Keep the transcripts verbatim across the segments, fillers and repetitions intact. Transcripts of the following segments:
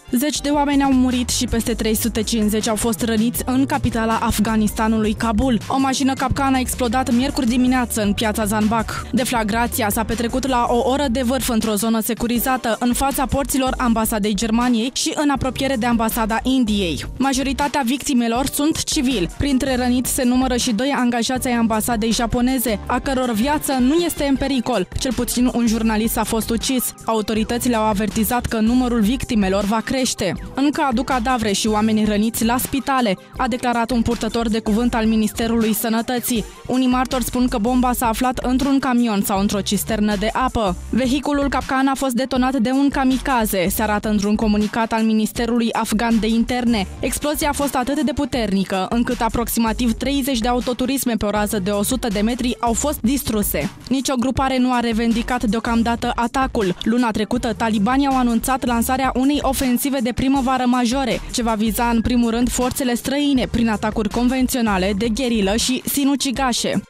Zeci de oameni au murit și peste trei sute cincizeci au fost răniți în capitala Afganistanului, Kabul. O mașină capcană a explodat miercuri dimineață în piața Zanbak. Deflagrația s-a petrecut la o oră de vârf într-o zonă securizată, în fața porților ambasadei Germaniei și în apropiere de ambasada Indiei. Majoritatea victimelor sunt civili. Printre răniți se numără și doi angajați ai ambasadei japoneze, a căror viață nu este în pericol. Cel puțin un jurnalist a fost ucis. Autoritățile au avertizat că numărul victimelor va crește. Încă aduc cadavre și oameni răniți la spitale, a declarat un purtător de cuvânt al Ministerului Sănătății. Unii martori spun că bomba s-a aflat într-un camion sau într-o cisternă de apă. Vehiculul capcan a fost detonat de un kamikaze, se arată într-un comunicat al Ministerului Afgan de Interne. Explozia a fost atât de puternică, încât aproximativ treizeci de autoturisme pe o rază de o sută de metri au fost distruse. Nici o grupare nu a revendicat deocamdată atacul. Luna trecută, talibanii au anunțat lansarea unei ofensive de primăvară majore, ce va viza în primul rând forțele străine prin atacuri convenționale, de gherilă și sinucigașe.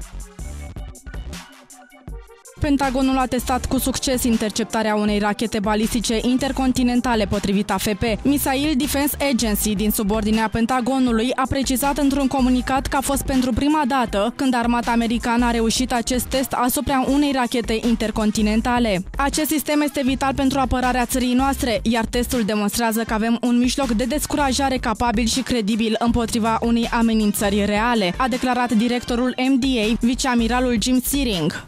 Pentagonul a testat cu succes interceptarea unei rachete balistice intercontinentale, potrivit A F P. Missile Defense Agency din subordinea Pentagonului a precizat într-un comunicat că a fost pentru prima dată când armata americană a reușit acest test asupra unei rachete intercontinentale. Acest sistem este vital pentru apărarea țării noastre, iar testul demonstrează că avem un mijloc de descurajare capabil și credibil împotriva unei amenințări reale, a declarat directorul M D A, viceamiralul Jim Searing.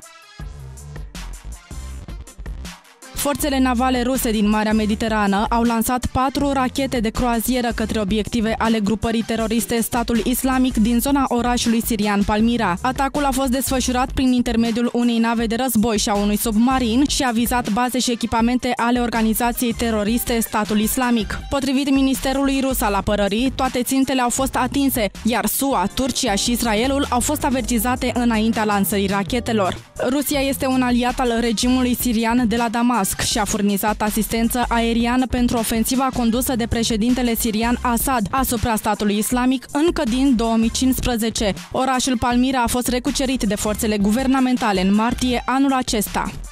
Forțele navale ruse din Marea Mediterană au lansat patru rachete de croazieră către obiective ale grupării teroriste Statul Islamic din zona orașului sirian Palmira. Atacul a fost desfășurat prin intermediul unei nave de război și a unui submarin și a vizat baze și echipamente ale organizației teroriste Statul Islamic. Potrivit Ministerului Rus al Apărării, toate țintele au fost atinse, iar S U A, Turcia și Israelul au fost avertizate înaintea lansării rachetelor. Rusia este un aliat al regimului sirian de la Damasc și a furnizat asistență aeriană pentru ofensiva condusă de președintele sirian Assad asupra statului islamic încă din două mii cincisprezece. Orașul Palmira a fost recucerit de forțele guvernamentale în martie anul acesta.